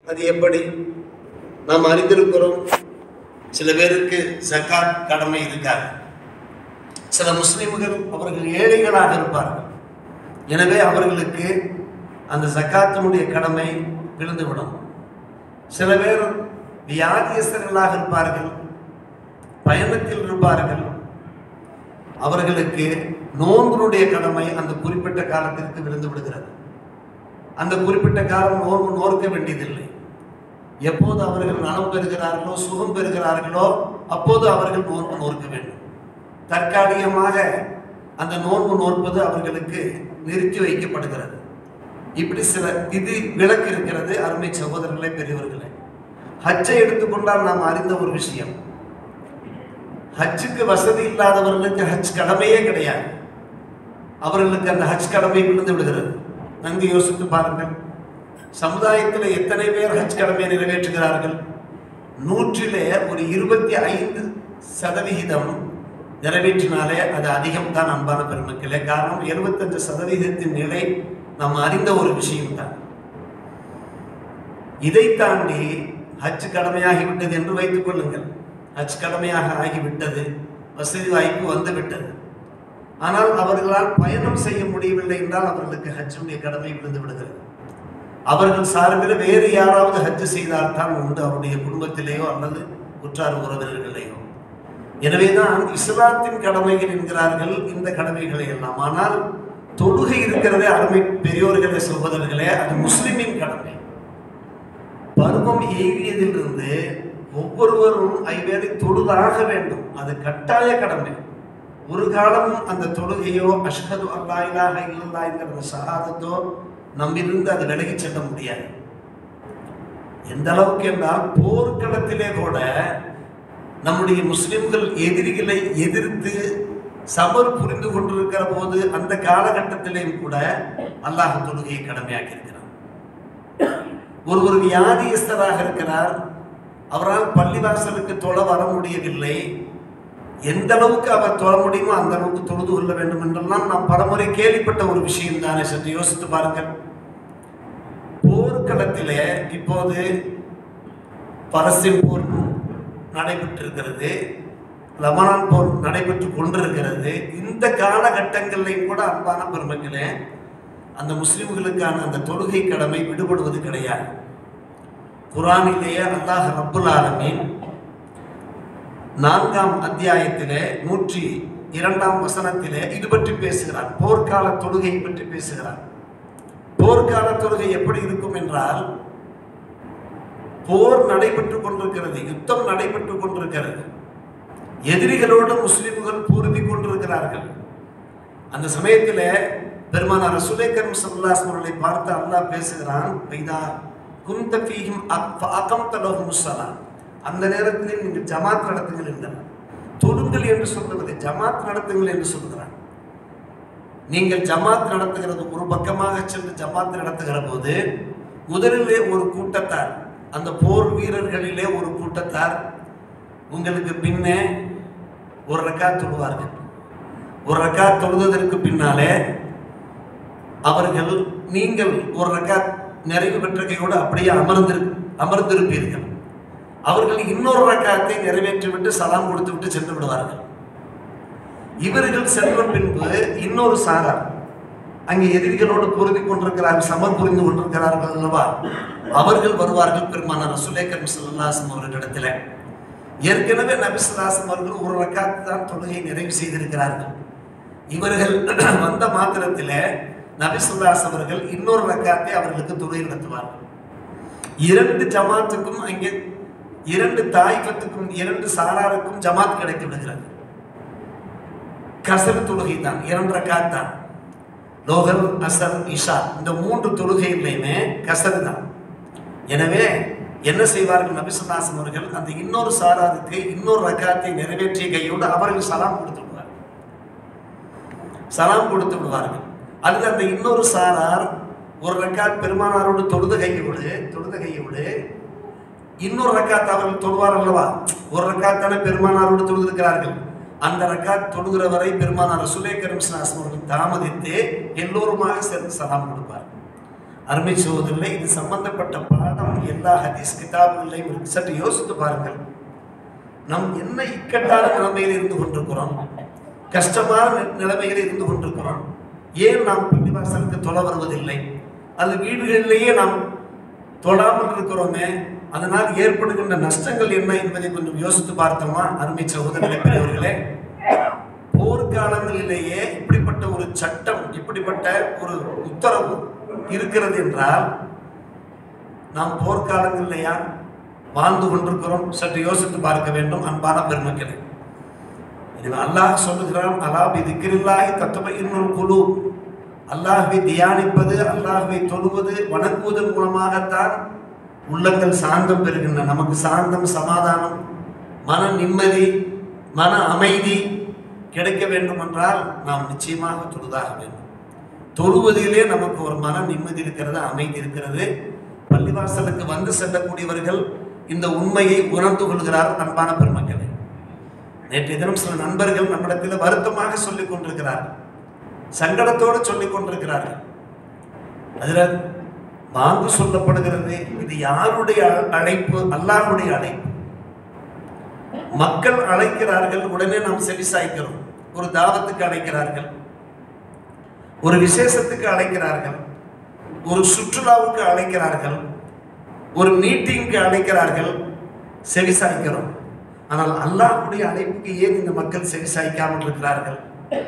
அது எப்படி? நாம் அறிந்திருக்கிறோம். சில பேருக்கு ஜகாத் கடமை இருக்காது. சில முஸ்லிம்கள் அவர்கள் ஏழைகளாக இருப்பார்கள். எனவே அவர்களுக்கு அந்த ஜகாத்தினுடைய கடமை விழுந்துவிடும். சில பேர் வியாதியஸ்தர்களாக இருப்பார்கள், பயணத்தில் இருப்பார்கள். அவர்களுக்கு நோன்பினுடைய கடமை அந்த குறிப்பிட்ட காலத்திற்கு விழுந்து விடுகிறது. அந்த குறிப்பிட்ட காலம் நோன்பு நோக்க வேண்டியதில்லை. எப்போது அவர்கள் நலம் பெறுகிறார்களோ, சுகம் பெறுகிறார்களோ, அப்போது அவர்கள் நோன்பு நோக்க வேண்டும். தற்காலிகமாக அந்த நோன்பு நோற்பது அவர்களுக்கு நிறுத்தி வைக்கப்படுகிறது. இப்படி சில இது விலக்கு இருக்கிறது. அருமை சகோதரர்களே, பெரியவர்களே, ஹஜ்ஜை எடுத்துக்கொண்டால் நாம் அறிந்த ஒரு விஷயம், ஹஜ்ஜுக்கு வசதி இல்லாதவர்களுக்கு ஹஜ் கடமையே கிடையாது. அவர்களுக்கு அந்த ஹஜ் கடமை விழுந்து விடுகிறது. நன்கு யோசித்து பாருங்கள். சமுதாயத்தில் எத்தனை பேர் ஹஜ் கடமையை நிறைவேற்றுகிறார்கள்? 100லே ஒரு 25% நிறைவேற்றினாலே அது அதிகம் தான் அன்பான பெருமக்களே. காரணம் 75% நிலை நாம் அறிந்த ஒரு விஷயம்தான். இதை தாண்டி ஹஜ் கடமையாகிவிட்டது என்று வைத்துக் கொள்ளுங்கள். ஹஜ் கடமையாக ஆகிவிட்டது, வசதி வாய்ப்பு வந்துவிட்டது. ஆனால் அவர்களால் பயணம் செய்ய முடியவில்லை என்றால் அவர்களுக்கு ஹஜ்ஜுடைய கடமை விழுந்து விடுகிறது. அவர்கள் சார்பில் வேறு யாராவது ஹஜ் செய்தால் தான் உண்டு, அவருடைய குடும்பத்திலேயோ அல்லது உற்றார் உறவினர்களையோ. எனவேதான் இஸ்லாத்தின் கடமைகள் என்கிறார்கள் இந்த கடமைகளை எல்லாம். ஆனால் தொழுகை இருக்கிறதே அருமை பெரியோர்களே, சகோதரர்களே, அது முஸ்லிமின் கடமை. பருவம் எய்தியதிலிருந்து ஒவ்வொருவரும் ஐவேளை தொழுதாக வேண்டும். அது கட்டாய கடமை. ஒரு காலமும் அந்த தொழுகையோ அஷ்ஹது அல்லா இலாஹ இல்லல்லாஹ் என்கிற ஷஹாதத்தோ நம்மிலிருந்து அது விலகி செல்ல முடியாது. எந்த அளவுக்கு என்றால் போர்க்களத்திலே கூட நம்முடைய முஸ்லிம்கள் எதிரிகளை எதிர்த்து சபர் புரிந்து கொண்டிருக்கிற போது அந்த காலகட்டத்திலேயும் கூட அல்லாஹ் தொழுகையை கடமையாக்கி இருக்கிறார். ஒருவர் வியாதியஸ்தராக இருக்கிறார், அவரால் பள்ளிவாசலுக்கு தொழ வர முடியவில்லை. எந்த அளவுக்கு அவர் தொழ முடியுமோ அந்த அளவுக்கு தொழுது கொள்ள வேண்டும் என்றெல்லாம் நாம் பலமுறை கேள்விப்பட்ட ஒரு விஷயம் தானே. சற்று யோசித்து பாருங்கள். போர்க்களத்திலே இப்போது பலஸ்தீன் போர் நடைபெற்றிருக்கிறது, லெபனான் போர் நடைபெற்று கொண்டிருக்கிறது. இந்த காலகட்டங்களிலும் கூட அன்பான பெருமக்களே, அந்த முஸ்லிம்களுக்கான அந்த தொழுகை கடமை விடுபடுவது கிடையாது. குர்ஆனிலேயே அல்லாஹ் ரப்புல் ஆலமீன் 4ஆம் அத்தியாயத்திலே 102ஆம் வசனத்திலே இது பற்றி பேசுகிறார். போர்க்கால தொழுகை பற்றி பேசுகிறார். போர்க்கால தொழுகை எப்படி இருக்கும் என்றால், போர் நடைபெற்றுக் கொண்டிருக்கிறது, யுத்தம் நடைபெற்றுக் கொண்டிருக்கிறது, எதிரிகளோடு முஸ்லிம்கள் போரிட்டு கொண்டிருக்கிறார்கள். அந்த சமயத்தில் பெருமானார் ரசூலே கரீம் ஸல்லல்லாஹு அலைஹி வஸல்லம் அவர்களை பார்த்து அல்லாஹ் பேசுகிறான், வைதா குன்த ஃபீஹிம் ஃபஅகம்த லஹுமுஸ் ஸலாத், அந்த நேரத்தில் நீங்கள் ஜமாத் நடத்துங்கள் என்றார். தொழுங்கள் என்று சொல்லுவது ஜமாத் நடத்துங்கள் என்று சொல்கிறார். நீங்கள் ஜமாத் நடத்துகிறது, ஒரு பக்கமாக சென்று ஜமாத் நடத்துகிற போது முதலிலே ஒரு கூட்டத்தார், அந்த போர் வீரர்களிலே ஒரு கூட்டத்தார் உங்களுக்கு பின்னே ஒரு ரக்காத் தொழுவார்கள். ஒரு ரக்காத் தொழுவதற்கு பின்னாலே அவர்கள் நீங்கள் ஒரு ரக்காத் நிறைவு பெற்ற கையோடு அப்படியே அமர்ந்திருப்பீர்கள். அவர்கள் இன்னொரு ரக்காத்தை நிறைவேற்றிவிட்டு சலாம் கொடுத்து விட்டு சென்று விடுவார்கள். இவர்கள் சென்ற பின்பு இன்னொரு சாரார் அங்கே எதிரிகளோடு பொருந்தி கொண்டிருக்கிறார்கள், சமர் புரிந்து கொண்டிருக்கிறார்கள் அல்லவா, அவர்கள் வருவார்கள் பெருமானார் ரசூலே கரீம் ஸல்லல்லாஹு அலைஹி வஸல்லம் அவர்களிடத்தில். ஏற்கனவே நபி ஸல்லல்லாஹு அலைஹி வஸல்லம் அவர்கள் ஒரு ரக்காத் தான் தொழுகை நிறைவு செய்திருக்கிறார்கள். இவர்கள் வந்த மாத்திரத்தில் நபி ஸல்லல்லாஹு அலைஹி வஸல்லம் அவர்கள் இன்னொரு ரக்காத்தை அவர்களுக்கு தொழுகை நடத்துவார்கள். 2 ஜமாத்துக்கும், அங்கே 2 தாய்ஃபத்துக்கும் 2 சாராருக்கும் ஜமாத் கிடைத்து விடுகிறது. கசர் தொழுகை தான், 2 ரக்காத் தான். லோகர், அசர், இஷா இந்த 3 தொழுகையிலையுமே கசர் தான். எனவே என்ன செய்வார்கள் நபி ஸல்லல்லாஹு அலைஹி வஸல்லம் அவர்கள், அந்த இன்னொரு சாராருக்கு இன்னொரு ரக்காத்தை நிறைவேற்றிய கையோடு அவர்கள் சலாம் கொடுத்து விடுவார்கள். அல்லது அந்த இன்னொரு சாரார் ஒரு ரக்காத் பெருமானாரோடு தொழுத கையோடு இன்னொரு ரக்காத் அவர்கள் தொழுவார் அல்லவா. ஒரு ரக்காத் தானே பெருமானாரோடு தொழுதிருக்கிறார்கள். அந்த ரக்காத் தொழுகிற வரை பெருமானார் ரசூலே கரீம் ஸல்லல்லாஹு அலைஹி வஸல்லம் அவர்கள் தாமதித்து எல்லோருமாக சேர்ந்து சலாம் கொடுப்பார். அருமை சகோதரர்களே, இது சம்பந்தப்பட்ட பாடம் எல்லா ஹதீஸ் கிதாபுகளையும் இருக்கு. சற்று யோசித்து பாருங்கள், நம் என்ன இக்கட்டான நிலைமையில் இருந்து கொண்டிருக்கிறோம், கஷ்டமான நிலைமையில் இருந்து கொண்டிருக்கிறோம். ஏன் நாம் பள்ளிவாசலுக்கு தொழ வருவதில்லை? அது வீடுகளிலேயே நாம் தொழாமல் இருக்கிறோமே, அதனால் ஏற்படுகின்ற நஷ்டங்கள் என்ன என்பதை கொஞ்சம் யோசித்து பார்த்தோமா? அருமை சகோதரர்களே, பெரியவர்களே, போர்க்காலங்களிலேயே இப்படிப்பட்ட ஒரு சட்டம், இப்படிப்பட்ட ஒரு உத்தரவு இருக்கிறது என்றால் நாம் போர்க்காலங்களிலேயா வாழ்ந்து கொண்டிருக்கிறோம்? சற்று யோசித்து பார்க்க வேண்டும் அன்பான பெருமக்களே. அல்லாஹ் சொல்லுகிறான், அலா பிதிக்ரில்லாஹி தத்மஇன்னுல் குலூப். அல்லாஹ்வை தியானிப்பது, அல்லாஹ்வை தொழுவது, வணங்குவதன் மூலமாகத்தான் உள்ளங்கள் சாந்தம் பெறுகின்றன. நமக்கு சாந்தம், சமாதானம், மன நிம்மதி, மன அமைதி கிடைக்க வேண்டும் என்றால் நாம் நிச்சயமாக தொழுதாக வேண்டும். தொழுவதிலே நமக்கு ஒரு மன நிம்மதி இருக்கிறது, அமைதி இருக்கிறது. பள்ளிவாசலுக்கு வந்து செல்லக்கூடியவர்கள் இந்த உண்மையை உணர்ந்து கொள்கிறார். அன்பான பெருமக்களே, நேற்றைய தினம் சில நண்பர்கள் நம்மிடத்தில் வருத்தமாக சொல்லிக் கொண்டிருக்கிறார்கள், சங்கடத்தோடு சொல்லிக் கொண்டிருக்கிறார்கள். அதில் வாங்கு சொல்லப்படுகிறது, இது யாருடைய அழைப்பு? அல்லாஹ்வுடைய அழைப்பு. மக்கள் அழைக்கிறார்கள், உடனே நாம் செவிசாய்க்கிறோம். ஒரு தாவத்துக்கு அழைக்கிறார்கள், ஒரு விசேஷத்துக்கு அழைக்கிறார்கள், ஒரு சுற்றுலாவுக்கு அழைக்கிறார்கள், ஒரு மீட்டிங்க்கு அழைக்கிறார்கள், செவிசாய்க்கிறோம். ஆனால் அல்லாஹ்வுடைய அழைப்புக்கு ஏன் இந்த மக்கள் செவிசாய்க்காமல் இருக்கிறார்கள்?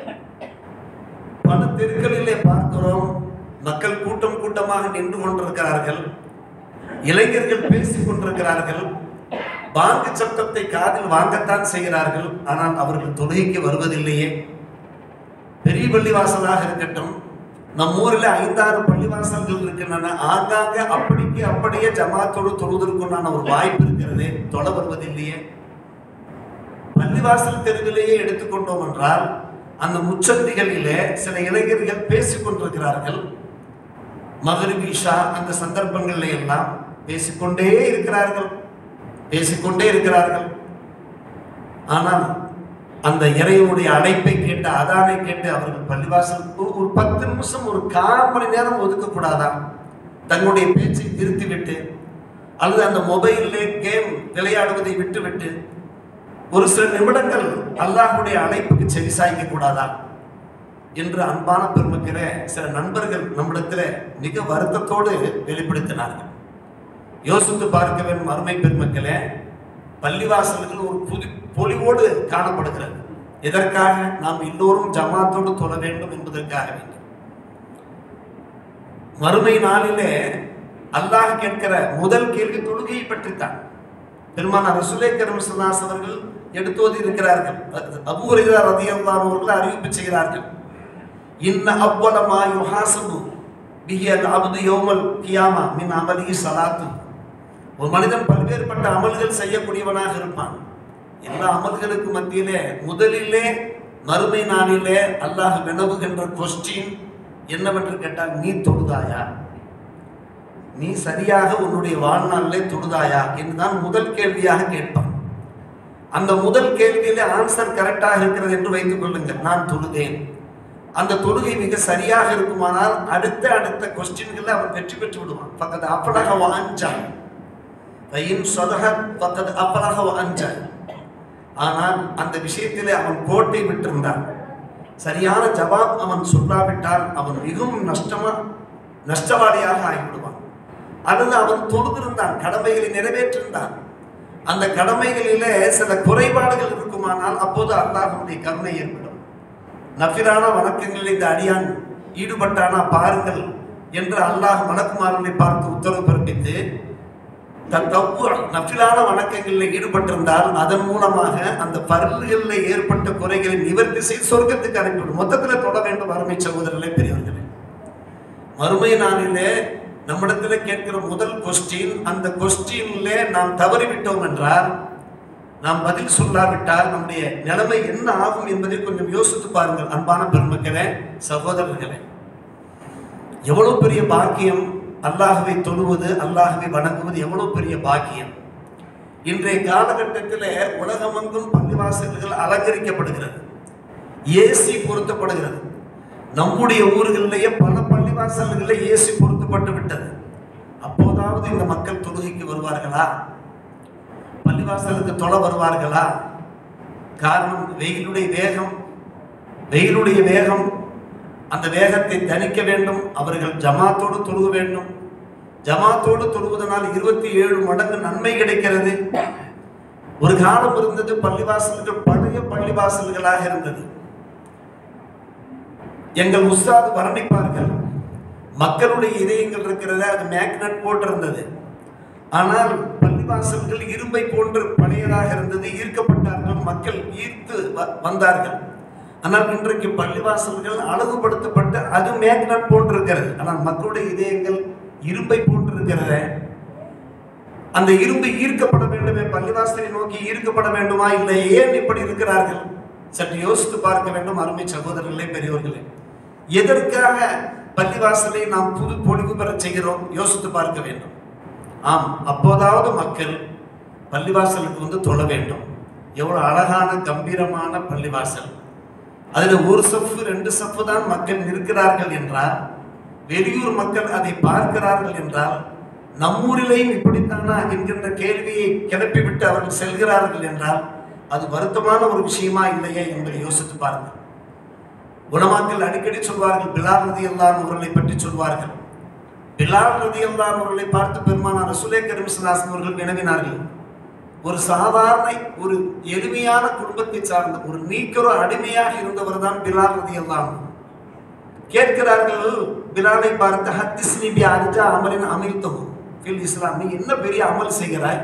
பல தெருக்களிலே பார்க்கிறோம், மக்கள் கூட்டம் கூட்டமாக நின்று கொண்டிருக்கிறார்கள், இளைஞர்கள் பேசிக் கொண்டிருக்கிறார்கள், பாங்கு சத்தத்தை காதில் வாங்கத்தான் செய்கிறார்கள். ஆனால் அவர்கள் தொழுகைக்கு வருவதில்லையே. பெரிய பள்ளிவாசலாக இருக்கட்டும், நம் ஊரில் 5-6 பள்ளிவாசல்கள் இருக்கின்றன. ஆங்காங்க அப்படியே ஜமாத்தோடு தொழுவதற்குண்டான ஒரு வாய்ப்பு இருக்கிறது, தொழ வருவதில்லையே. பள்ளிவாசல் தெருவிலேயே எடுத்துக்கொண்டோம் என்றால் அந்த முச்சந்திகளிலே சில இளைஞர்கள் பேசிக் கொண்டிருக்கிறார்கள். மகரிப், இஷா அந்த சந்தர்ப்பங்களில் எல்லாம் பேசிக்கொண்டே இருக்கிறார்கள். ஆனால் அந்த இறைவனுடைய அழைப்பை கேட்டு, அதானை கேட்டு அவர்கள் பள்ளிவாசலுக்கு ஒரு 10 நிமிஷம், ஒரு 1/4 மணி நேரம் ஒதுக்கக்கூடாதா? தன்னுடைய பேச்சை நிறுத்திவிட்டு, அல்லது அந்த மொபைலிலே கேம் விளையாடுவதை விட்டுவிட்டு ஒரு சில நிமிடங்கள் அல்லாஹ்வுடைய அழைப்புக்கு செவிசாய்க்க கூடாதா என்று அன்பான பெருமக்களே சில நண்பர்கள் நம்மிடத்தில் மிக வருத்தத்தோடு வெளிப்படுத்தினார்கள். யோசித்து பார்க்க வேண்டும் அருமை பெருமக்களே. பள்ளிவாசல்கள் ஒரு பொலிவோடு காணப்படுகிறது. எதற்காக? நாம் எல்லோரும் ஜமாத்தோடு தொழ வேண்டும் என்பதற்காக வேண்டும். மறுமை நாளிலே அல்லாஹ் கேட்கிற முதல் கேள்வி தொழுகையை பற்றித்தான். பெருமானார் ரசூலே கரீம் ஸல்லல்லாஹு அலைஹி வஸல்லம் அவர்கள் எடுத்து இருக்கிறார்கள். அபூ ஹுரைரா ரலியல்லாஹு அன்ஹு அவர்கள் அறிவிப்பு செய்கிறார்கள், இன்ன அவ்வல மா யுஹாஸபு பிஹி அல் அப்து யௌமல் கியாமா மின் அமலிஹி ஸலாத்து. ஒரு மனிதன் பல்வேறுபட்ட அமல்கள் செய்யக்கூடியவனாக இருப்பான். எல்லா அமல்களுக்கு மத்தியிலே முதலிலே மறுமை நாளிலே அல்லாஹ் வினவுகின்ற கொஸ்டின் என்னவென்று கேட்டால், நீ தொழுதாயா? நீ சரியாக உன்னுடைய வாழ்நாளிலே தொழுதாயா என்றுதான் முதல் கேள்வியாக கேட்பான். அந்த முதல் கேள்வியிலே ஆன்சர் கரெக்டாக இருக்கிறது என்று வைத்துக் கொள்ளுங்கள், நான் தொழுதேன். அந்த தொழுகை மிக சரியாக இருக்குமானால் அடுத்த கொஸ்டின்களை அவன் வெற்றி பெற்று விடுவான். பக்கத்து அப்பலக வாஞ்சான், ஆனால் அந்த விஷயத்திலே அவன் கோட்டை விட்டிருந்தான். சரியான ஜவாப் அவன் சொல்லாவிட்டால் அவன் மிகவும் நஷ்டவாளியாக ஆகிவிடுவான். அல்லது அவன் தொழுதிருந்தான், கடமைகளை நிறைவேற்றிருந்தான், அந்த கடமைகளிலே சில குறைபாடுகள் இருக்குமானால் அப்போது அல்லாஹ்வுடைய கருணை ஏற்படும். நஃபிலான வணக்கங்களில் இந்த அடியான் ஈடுபட்டானா பாருங்கள் என்று அல்லாஹ் மலக்குமாரனை பார்த்து உத்தரவு பிறப்பித்து, நஃபிலான வணக்கங்களில் ஈடுபட்டிருந்தால் அதன் மூலமாக அந்த பர்களில் ஏற்பட்ட குறைகளை நிவர்த்தி செய்து சொர்க்கத்துக்கு அனுப்பிவிடும். மொத்தத்தில் தொட வேண்டும் அருமை சகோதரர்களே, பெரியவர்களே. மறுமை நாளிலே நம்மிடத்தில் கேட்கிற முதல் கொஸ்டின், அந்த கொஸ்டின்ல நாம் தவறிவிட்டோம் என்றால், நாம் பதில் சொல்லாவிட்டால் நம்முடைய நிலைமை என்ன ஆகும் என்பதை கொஞ்சம் யோசித்து பாருங்கள் அன்பான பெருமக்களே, சகோதரர்களே. எவ்வளவு பெரிய பாக்கியம் அல்லாஹ்வை தொழுவது, அல்லாஹ்வை வணங்குவது எவ்வளவு பெரிய பாக்கியம். இன்றைய காலகட்டத்தில் உலகமெங்கும் பள்ளிவாசல்கள் அலங்கரிக்கப்படுகிறது, ஏசி பொருத்தப்படுகிறது. நம்முடைய ஊர்களிலேயே பல பள்ளிவாசல்களில் ஏசி பொருத்தப்பட்டு விட்டது. அப்போதாவது இந்த மக்கள் தொழுகைக்கு வருவார்களா, பள்ளிவாசலுக்கு தொழ வருவார்களா? காரணம் வெயிலுடைய வேகம். அந்த வேகத்தை தணிக்க வேண்டும். அவர்கள் ஜமாத்தோடு தொழுக வேண்டும். ஜமாத்தோடு தொழுவதனால் 27 மடங்கு நன்மை கிடைக்கிறது. ஒரு காலம் இருந்தது, பள்ளிவாசல்கள் பழைய பள்ளிவாசல்களாக இருந்தது. எங்கள் உஸ்தாது வர்ணிப்பார்கள், மக்களுடைய இதயங்கள் இருக்கிறத அது மேக்னட் போட்டிருந்தது. ஆனால் பள்ளிவாசல்கள் இரும்பை போன்று பழையதாக இருந்தது. ஈர்க்கப்பட்டார்கள், மக்கள் ஈர்த்து வந்தார்கள். ஆனால் இன்றைக்கு பள்ளிவாசல்கள் அழகுபடுத்தப்பட்ட அது மேக்னட் போன்றிருக்கிறது. ஆனால் மக்களுடைய இதயங்கள் இரும்பை போன்றிருக்கிறத, அந்த இரும்பு ஈர்க்கப்பட வேண்டுமே, பள்ளிவாசலை நோக்கி ஈர்க்கப்பட வேண்டுமா? இல்லை, ஏன் இப்படி இருக்கிறார்கள்? சற்று யோசித்து பார்க்க வேண்டும். அருமை சகோதரர்களே, பெரியவர்களே, எதற்காக பள்ளிவாசலை நாம் புது பொலிவு பெற செய்கிறோம்? யோசித்து பார்க்க வேண்டும். ஆம், அப்போதாவது மக்கள் பள்ளிவாசலுக்கு வந்து தொழ வேண்டும். எவ்வளவு அழகான கம்பீரமான பள்ளிவாசல். அதில் ஒரு சஃப்பு 2 சஃப்பு தான் மக்கள் நிற்கிறார்கள் என்றால், வெளியூர் மக்கள் அதை பார்க்கிறார்கள் என்றால், நம்மூரிலேயும் இப்படித்தானா என்கின்ற கேள்வியை கிளப்பிவிட்டு அவர்கள் செல்கிறார்கள் என்றால், அது வருத்தமான ஒரு விஷயமா இல்லையா என்பதை யோசித்து பாருங்கள். உலமாக்கள் அடிக்கடி சொல்வார்கள், பிலால் ரலியல்லாஹு அவர்களை பற்றி சொல்வார்கள். பிலால் ரலியல்லாஹு அவர்களை பார்த்து பெருமானார் ரசூலே கரீம் ஸல்லல்லாஹு அலைஹி அவர்கள் வினவினார்கள். ஒரு சாதாரண ஒரு எளிமையான குடும்பத்தை சார்ந்த ஒரு நீக்கரோ அடிமையாக இருந்தவர் தான் பிலால் ரலியல்லாஹு. கேட்கிறார்கள் பிலாலை பார்த்து, ஹத்திஸ்னி பி அர்ஜா அமலின் அமில்தஹு ஃபில் இஸ்லாம், நீ என்ன பெரிய அமல் செய்கிறாய்,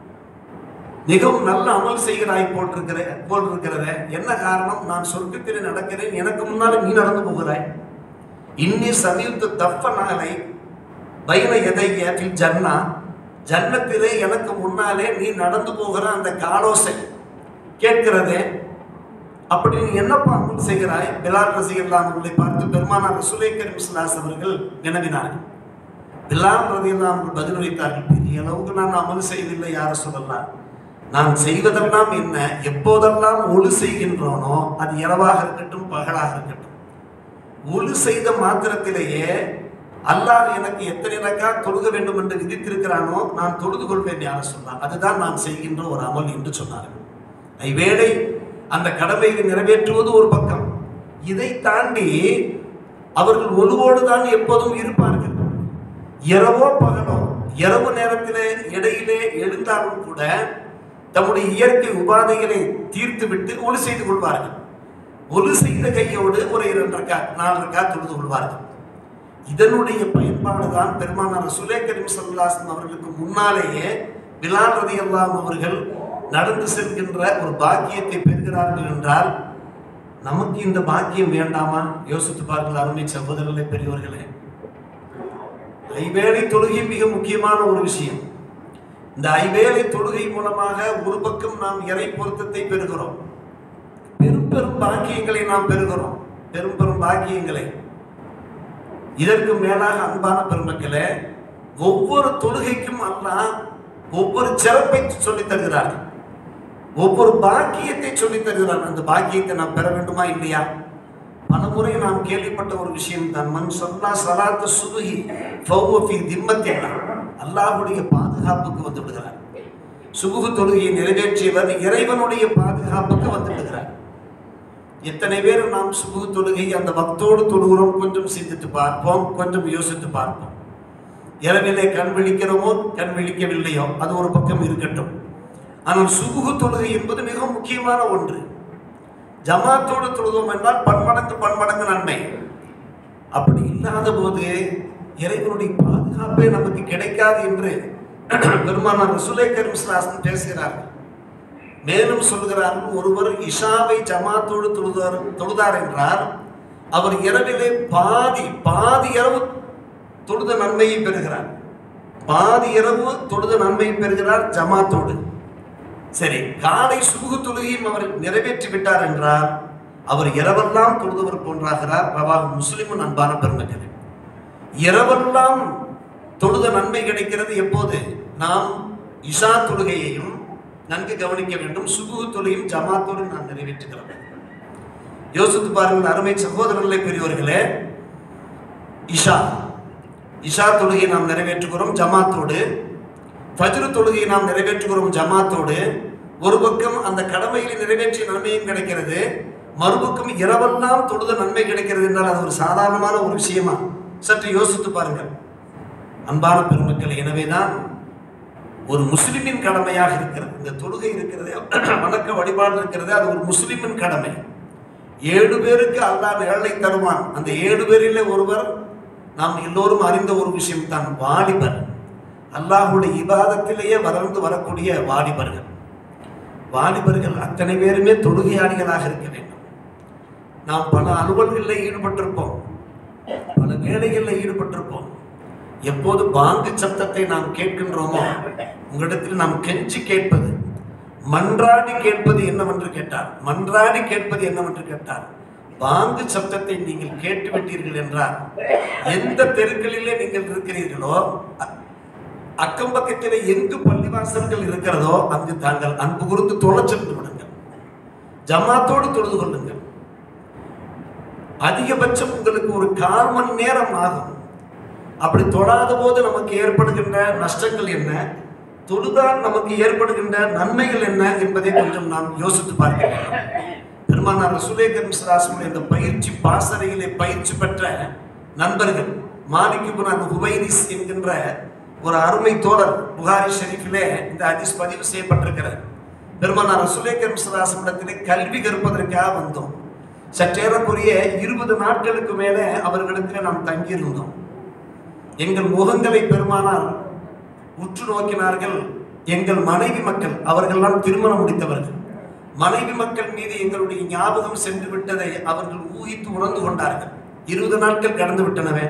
மிகவும் நல்ல அமல் செய்கிறாய் போட்டிருக்கிறத, என்ன காரணம்? நான் சொர்க்கத்தில் நடக்கிறேன், எனக்கு முன்னால நீ நடந்து போகிறாய். இன்னி சமீபத்து தஃபனாலை பைன எதைய ஃபில் ஜன்னா, ஜன்னத்திலே எனக்கு முன்னாலே நீ நடந்து போகிற அந்த காலோசை கேட்கிறதே, அப்படி நீ என்னப்பா அமல் செய்கிறாய்? பிலால் ரலியல்லாஹு அவர்களை பார்த்து பெருமானார் ரசூலே கரீம் ஸல்லல்லாஹு அலைஹி அவர்கள் வினவினார்கள். பிலால் ரலியல்லாஹு அவர்கள் பதிலளித்தார்கள், பெரிய அளவுக்கு நான் அமல் செய்யவில்லை யார சொல்லலாம். நான் செய்வதெல்லாம் என்ன, எப்போதெல்லாம் ஒழு செய்கின்றோனோ, அது இரவாக இருக்கட்டும் பகலாக இருக்கட்டும், ஒழு செய்த மாத்திரத்திலேயே அல்லாஹ் எனக்கு எத்தனை ரக்காத் தொழுக வேண்டும் என்று விதித்திருக்கிறானோ நான் தொழுது கொள்வேன் யார சொன்னார். அதுதான் நான் செய்கின்ற ஒரு அமல் என்று சொன்னார்கள். ஐவேளை அந்த கடமையை நிறைவேற்றுவது ஒரு பக்கம், இதை தாண்டி அவர்கள் ஒழுவோடு தான் எப்போதும் இருப்பார்கள். இரவோ பகலோ, இரவு நேரத்திலே இடையிலே எழுந்தாலும் கூட தம்முடைய இயற்கை உபாதைகளை தீர்த்து விட்டு ஒழு செய்து கொள்வார்கள். ஒழு செய்த கையோடு ஒரு 2 ரக்காத் 4 ரக்காத் தொழுது கொள்வார்கள். இதனுடைய பயன்பாடுதான் பெருமானார் ரசூலே கரீம் ஸல்லல்லாஹு அலைஹி அவர்களுக்கு முன்னாலேயே பிலால் ரலியல்லாஹு அவர்கள் நடந்து செல்கின்ற ஒரு பாக்கியத்தை பெறுகிறார்கள் என்றால், நமக்கு இந்த பாக்கியம் வேண்டாமா? யோசித்து பார்க்கலாம் அருமை சகோதரர்களே, பெரியவர்களே. ஐவேளை தொழுகை மிக முக்கியமான ஒரு விஷயம். இந்த ஐவேளை தொழுகை மூலமாக ஒரு பக்கம் நாம் இறை பொருத்தத்தை பெறுகிறோம், பெரும் பெரும் பாக்கியங்களை நாம் பெறுகிறோம், பெரும் பெரும் பாக்கியங்களை. இதற்கு மேலாக அன்பான பெருமக்களே, ஒவ்வொரு தொழுகைக்கும் அல்லாஹ் ஒவ்வொரு சிறப்பை சொல்லித் தருகிறார்கள், ஒவ்வொரு பாக்கியத்தை சொல்லித் தருகிறார். அந்த பாக்கியத்தை நாம் பெற வேண்டுமா இல்லையா? பலமுறை நாம் கேள்விப்பட்ட ஒரு விஷயம் தான், மன் ஸல்லா ஸலாத்த சுப்ஹி ஃபஹுவ ஃபீ திம்மத்தில்லாஹ், அல்லாஹ்வுடைய பாதுகாப்புக்கு வந்து விடுகிறார். சுபுஹ் தொழுகையை நிறைவேற்றியவர் இறைவனுடைய பாதுகாப்புக்கு வந்து விடுகிறார். எத்தனை பேர் நாம் சுபுஹ் தொழுகை அந்த வக்தோடு தொழுகிறோம்? கொஞ்சம் சிந்தித்து பார்ப்போம், கொஞ்சம் யோசித்து பார்ப்போம். இரவிலே கண் விழிக்கிறோமோ கண் விழிக்கவில்லையோ அது ஒரு பக்கம் இருக்கட்டும். ஆனால் சுபுஹ் தொழுகை என்பது மிக முக்கியமான ஒன்று. ஜமாத்தோடு தொழுதோம் என்றால் பன்மடங்கு நன்மை. அப்படி இல்லாத போது இறைவனுடைய பாதுகாப்பே நமக்கு கிடைக்காது என்று பெருமானார் ரசூலே கரீம் ஸல்லல்லாஹு அலைஹி பேசுகிறார்கள். மேலும் சொல்கிறார்கள், ஒருவர் இஷாவை ஜமாத்தோடு தொழுதார் என்றால் அவர் இரவிலே பாதி இரவு தொழுத நன்மையை பெறுகிறார். பாதி இரவு தொழுத நன்மையை பெறுகிறார் ஜமாத்தோடு. சரி, காலை சுபுஹ் தொழுகையும் அவர் நிறைவேற்றி விட்டார் என்றால் அவர் இரவெல்லாம் தொழுதவர் போன்றாகிறார். ரவாஹ் முஸ்லிமுன். அன்பான பெருமக்களே, இரவெல்லாம் தொழுத நன்மை கிடைக்கிறது எப்போது? நாம் இஷா தொழுகையையும் நன்கு கவனிக்க வேண்டும், சுபுஹ் தொழுகையும் ஜமாத்தோடு நாம் நிறைவேற்றுகிறோம். யோசித்து பாருங்கள் அருமை சகோதரர்களே, பெரியவர்களே. இஷா இஷா தொழுகையை நாம் நிறைவேற்றுகிறோம் ஜமாத்தோடு, ஃபஜ்ர் தொழுகையை நாம் நிறைவேற்றுகிறோம் ஜமாத்தோடு. ஒரு பக்கம் அந்த கடமைகளை நிறைவேற்றிய நன்மையும் கிடைக்கிறது, மறுபக்கம் இரவெல்லாம் தொழுத நன்மை கிடைக்கிறது என்றால் அது ஒரு சாதாரணமான ஒரு விஷயமா? சற்று யோசித்து பாருங்கள் அன்பான பெருமக்கள். எனவேதான் ஒரு முஸ்லிமின் கடமையாக இருக்கிறது இந்த தொழுகை இருக்கிறது, வணக்க வழிபாடு இருக்கிறது, அது ஒரு முஸ்லிமின் கடமை. 7 பேருக்கு அல்லாஹ் நிழலை தருவான். அந்த 7 பேரிலே ஒருவர் நாம் எல்லோரும் அறிந்த ஒரு விஷயம் தான், வாலிபர். அல்லாஹ்வுடைய இபாதத்திலேயே வளர்ந்து வரக்கூடிய வாலிபர்கள். வாலிபர்கள் அத்தனை பேருமே தொழுகையாளிகளாக இருக்க வேண்டும். நாம் பல அலுவல்களில் ஈடுபட்டிருப்போம், பல வேலைகளில் ஈடுபட்டிருப்போம். எப்போது பாங்கு சத்தத்தை நாம் கேட்கின்றோமோ உங்களிடத்தில் நாம் கெஞ்சி கேட்பது, மன்றாடி கேட்பது என்னவென்று கேட்டார், மன்றாடி கேட்பது என்னவென்று கேட்டார், பாங்கு சப்தத்தை நீங்கள் கேட்டு விட்டீர்கள் என்றால் எந்த தெருக்களிலே நீங்கள் இருக்கிறீர்களோ அக்கம் பக்கத்தில் எங்கு பள்ளிவாசல்கள் இருக்கிறதோ அங்கு தாங்கள் அன்பு கூர்ந்து தொழ சென்று விடுங்கள், ஜமாத்தோடு தொழுது கொள்ளுங்கள். அதிகபட்சம் உங்களுக்கு ஒரு 1/4 மணி நேரம் ஆகும். அப்படி தொழாத போது நமக்கு ஏற்படுகின்ற நஷ்டங்கள் என்ன, தொழுதால் நமக்கு ஏற்படுகின்ற நன்மைகள் என்ன என்பதை கொஞ்சம் நாம் யோசித்து பார்க்க வேண்டும். பெருமானார் ரசூலே கரீம் ஸல்லல்லாஹு அலைஹி இந்த பயிற்சி பாசறையிலே பயிற்சி பெற்ற நண்பர்கள் மாலிக் இப்னு ஹுவைரிஸ் என்கின்ற ஒரு அருமை தோழர், புகாரி ஷரீஃபிலே இந்த ஹதீஸ் பதிவு செய்யப்பட்டிருக்கிறது. பெருமானார் ரசூலே கரீம் ஸல்லல்லாஹு அலைஹி கல்வி கற்பதற்காக வந்தோம். சற்றேறக்குரிய 20 நாட்களுக்கு மேலே அவர்களிடத்தில் நாம் தங்கியிருந்தோம். எங்கள் முகங்களை பெருமானார் உற்று நோக்கினார்கள். எங்கள் மனைவி மக்கள், அவர்களெல்லாம் திருமணம் முடித்தவர்கள், மனைவி மக்கள் மீது எங்களுடைய ஞாபகம் சென்று விட்டதை அவர்கள் ஊகித்து உணர்ந்து கொண்டார்கள். 20 நாட்கள் கடந்து விட்டனவே.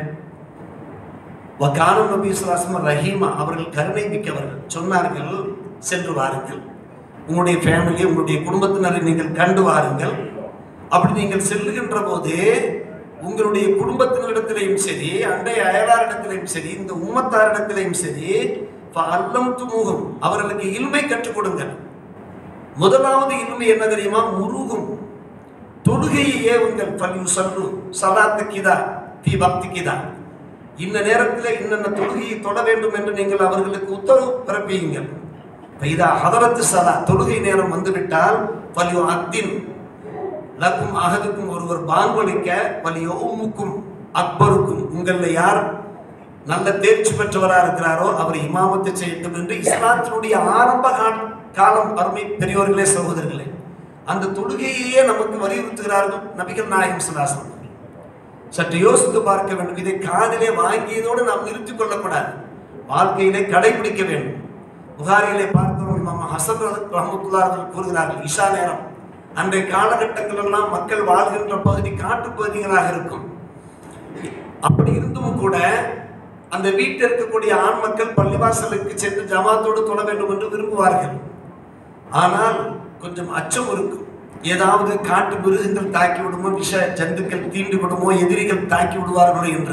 வகானம் நபி ஸல்லல்லாஹு அலைஹி வஸல்லம் ரஹீமா, அவர்கள் கருணை மிக்கவர்கள், சொன்னார்கள், சென்று வாருங்கள், உங்களுடைய ஃபேமிலி, உங்களுடைய குடும்பத்தினரை நீங்கள் கண்டு வாருங்கள். அப்படி நீங்கள் செல்லுகின்ற போது உங்களுடைய குடும்பத்தினரிடத்திலையும் சரி, அண்டை அயலாரிடத்திலையும் சரி, இந்த உம்மத்தாரிடத்திலையும் சரி, அல்லம் துமுகம், அவர்களுக்கு இல்மை கற்றுக் கொடுங்கள். முதலாவது இல்மை என்ன தெரியுமா? முருகும், தொழுகையை ஏவுங்கள். பல்யு சல்லு சலாத்துக்கிதா தீ பக்திக்கிதா, இந்த நேரத்தில் இன்னென்ன தொழுகையை தொட வேண்டும் என்று நீங்கள் அவர்களுக்கு உத்தரவு பிறப்பியுங்கள். இதா ஹதரத்து சலா, தொழுகை நேரம் வந்துவிட்டால் பல்யு அத்தின் லக்கும் அகதுக்கும், ஒருவர் பாங்கொலிக்க, வலியோ உம்முக்கும் அக்பருக்கும், உங்களில் யார் நல்ல தேர்ச்சி பெற்றவராக இருக்கிறாரோ அவர் இமாமத்தை செய்யட்டும் என்று இஸ்லாத்தினுடைய ஆரம்ப காலம் அருமை பெரியோர்களே சகோதரர்களே அந்த தொழுகையே நமக்கு வலியுறுத்துகிறார்கள் நபிகள் நாயகம் ஸல்லல்லாஹு அலைஹி வஸல்லம். சற்று யோசித்து பார்க்க வேண்டும். இதை காதிலே வாங்கியதோடு நாம் நிறுத்திக் கொள்ளக்கூடாது, வாழ்க்கையிலே கடைபிடிக்க வேண்டும். புகாரியிலே பார்க்கிறோம், இமாம் ஹஸன் ரஹ்மத்துல்லாஹி அலைஹி கூறுகிறார்கள், இஷா நேரம் அன்றைய காலகட்டங்கள் எல்லாம் மக்கள் வாழ்கின்ற பகுதி காட்டு பகுதிகளாக இருக்கும். அப்படி இருந்தும் கூட அந்த வீட்டில் இருக்கக்கூடிய ஆண் மக்கள் பள்ளிவாசலுக்கு சென்று ஜமாத்தோடு தொழ வேண்டும் என்று விரும்புவார்கள். ஆனால் கொஞ்சம் அச்சம் இருக்கும், ஏதாவது காட்டு மிருகங்கள் தாக்கி விடுமோ, விஷ ஜந்துக்கள் தீண்டு விடுமோ, எதிரிகள் தாக்கி விடுவார்களோ என்று.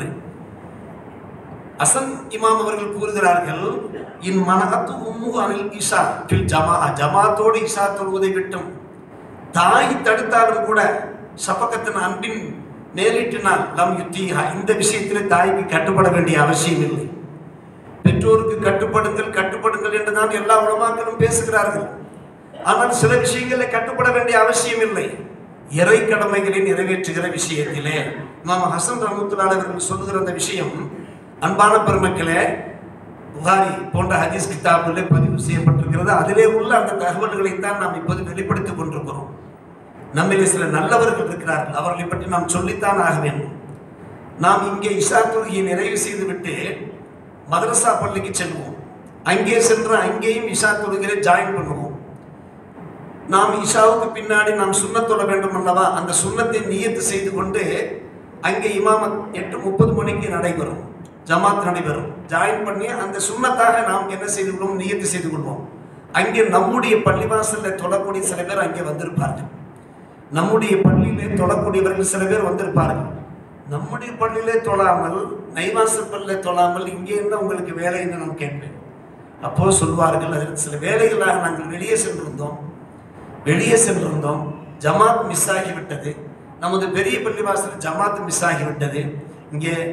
ஹஸன் இமாம் அவர்கள் கூறுகிறார்கள், இன் மனகத்து உம்மு அனில் இஷா ஃபில் ஜமாஅ, ஜமாத்தோடு இஷா தொழுவதை விட்டும் தாய் தடுத்தாலும் கூட சபகத்தின் அன்பின் நேரிட்டினால் லம் யுத்திஹா, இந்த விஷயத்தில் தாய்க்கு கட்டுப்பட வேண்டிய அவசியம் இல்லை. பெற்றோருக்கு கட்டுப்படுங்கள் கட்டுப்படுங்கள் என்றுதான் எல்லா உலமாக்களும் பேசுகிறார்கள். ஆனால் சில விஷயங்களில் கட்டுப்பட வேண்டிய அவசியம் இல்லை. இறை கடமைகளை நிறைவேற்றுகிற விஷயத்திலே இமாம் ஹஸன் ரஹ்மத்துல்லாஹி அலைஹி அவர்கள் சொல்லுகிற அந்த விஷயம், அன்பான பெருமக்களே, புகாரி போன்ற ஹதீஸ் கிதாபிலே பதிவு செய்யப்பட்டிருக்கிறது. அதிலே உள்ள அந்த தகவல்களைத்தான் நாம் இப்போது வெளிப்படுத்திக் கொண்டிருக்கிறோம். நம்மிலே சில நல்லவர்கள் இருக்கிறார்கள், அவர்களை பற்றி நாம் சொல்லித்தான் ஆக வேண்டும். நாம் இங்கே இஷா தொழுகையை நிறைவு செய்துவிட்டு மதரசா பள்ளிக்கு செல்வோம். அங்கே சென்று அங்கேயும் இஷா தொழுகையை ஜாயின் பண்ணுவோம். நாம் இஷாவுக்கு பின்னாடி நாம் சுன்னத் தொழ வேண்டும் அல்லவா, அந்த சுன்னத்தை நியத்து செய்து கொண்டு அங்கே இமாமத் 8:30 மணிக்கு நடைபெறும், ஜமாத் நடைபெறும். ஜாயின் பண்ணி அந்த சுன்னத்தாக நாம் என்ன செய்து கொள்வோம், நியத்து செய்து கொள்வோம். அங்கே நம்முடைய பள்ளிவாசலில் தொழக்கூடிய சில பேர் அங்கே வந்திருப்பார்கள், நம்முடைய பள்ளியிலே தொழக்கூடியவர்கள் சில பேர் வந்திருப்பார்கள். நம்முடைய பள்ளியிலே தொழாமல், நைவாசல் பள்ளியிலே தொழாமல் இங்கே இருந்தால் உங்களுக்கு வேலை என்று நான் கேட்பேன். அப்போ சொல்வார்கள், அதற்கு சில வேலைகளாக நாங்கள் வெளியே சென்றிருந்தோம், ஜமாத் மிஸ் ஆகிவிட்டது, நமது பெரிய பள்ளிவாசல் ஜமாத் மிஸ் ஆகிவிட்டது, இங்கே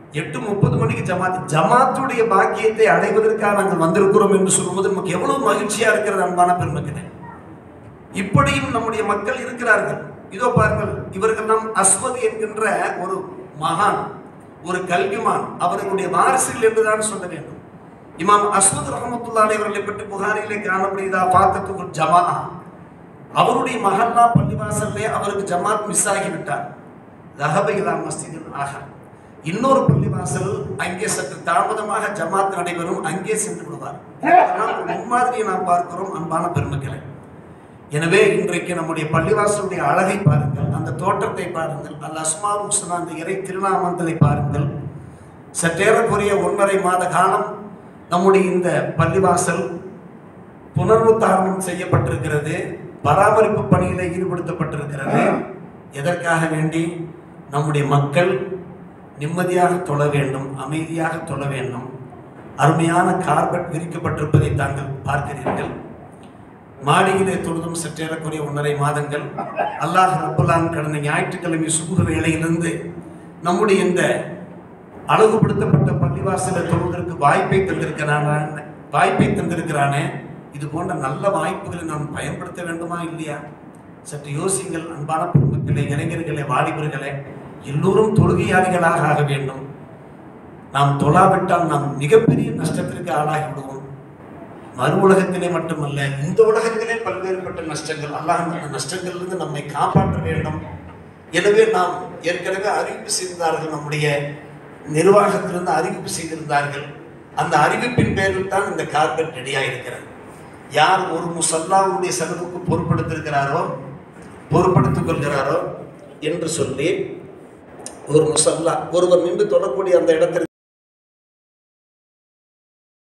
8:30 மணிக்கு ஜமாத்துடைய பாக்கியத்தை அடைவதற்காக நாங்கள் வந்திருக்கிறோம் என்று சொல்லும்போது நமக்கு எவ்வளவு மகிழ்ச்சியா இருக்கிறது அன்பான பெருமக்களே. இப்படியும் நம்முடைய மக்கள் இருக்கிறார்கள். இதோ பாருங்கள், இவர்கள் நம் அஸ்வத் என்கின்ற ஒரு மகான், ஒரு கல்விமான், அவர்களுடைய வாரிசுகள் என்றுதான் சொல்ல வேண்டும். இமாம் அஸ்வத் ரஹ்மத்துல்லாஹி அவர்களை பற்றி புகாரிலே காணப்படுகிறதா பாத்தத்துல் ஜமா, அவருடைய மஹல்லா பள்ளிவாசல்லே அவருக்கு ஜமாத் மிஸ் ஆகிவிட்டார். தஹப இலா மஸ்ஜிதில் ஆஹர், இன்னொரு பள்ளிவாசல் அங்கே சற்று தாமதமாக ஜமாத் நடைபெறும், அங்கே சென்று விடுவார். முன்மாதிரியை நாம் பார்க்கிறோம் அன்பான பெருமக்களே. எனவே இன்றைக்கு நம்முடைய பள்ளிவாசலுடைய அழகை பாருங்கள், அந்த தோற்றத்தை பாருங்கள், அல் அஸ்மாஉல் ஹுஸ்னா அந்த இறை திருநாமங்களை பாருங்கள். சற்றேறக்குறைய 1.5 மாத காலம் நம்முடைய இந்த பள்ளிவாசல் புனருத்தாரணம் செய்யப்பட்டிருக்கிறது, பராமரிப்பு பணியில ஈடுபடுத்தப்பட்டிருக்கிறது. எதற்காக வேண்டி? நம்முடைய மக்கள் நிம்மதியாக தொழ வேண்டும், அமைதியாக தொழ வேண்டும். அருமையான கார்பெட் விரிக்கப்பட்டிருப்பதை தாங்கள் பார்க்கிறீர்கள். மாடியிலே தொழுதும் சற்றேறக்குறைய 1.5 மாதங்கள். அல்லாஹ் ரப்பல் ஆலமீன் கடந்த ஞாயிற்றுக்கிழமை சுபுஹ் வேளையிலிருந்து நம்முடைய இந்த அழகுபடுத்தப்பட்ட பள்ளிவாசலை தொழுவதற்கு வாய்ப்பை தந்திருக்கிறானே. இது போன்ற நல்ல வாய்ப்புகளை நாம் பயன்படுத்த வேண்டுமா இல்லையா? சற்று யோசிங்கள் அன்பான பெருமக்களே, இளைஞர்களே, வாலிபர்களே, எல்லோரும் தொழுகையாளிகளாக ஆக வேண்டும். நாம் தொழாவிட்டால் நாம் மிகப்பெரிய நஷ்டத்திற்கு ஆளாகி விடுவோம். மறு உலகத்திலே மட்டுமல்ல, இந்த உலகத்திலே பல்வேறுபட்ட நஷ்டங்கள். அல்லாஹ் அந்த நஷ்டங்களிலிருந்து நம்மை காப்பாற்ற வேண்டும். எனவே நாம் ஏற்கனவே அறிவிப்பு செய்திருந்தார்கள், நம்முடைய நிர்வாகத்திலிருந்து அறிவிப்பு செய்திருந்தார்கள். அந்த அறிவிப்பின் பேரில் தான் இந்த கார்பெட் ரெடியாக இருக்கிறது. யார் ஒரு முசல்லாவுடைய செலவுக்கு பொறுப்படுத்திக் கொள்கிறாரோ என்று சொல்லி ஒரு முசல்லா, ஒருவர் நின்று தொடரக்கூடிய அந்த இடத்திற்கு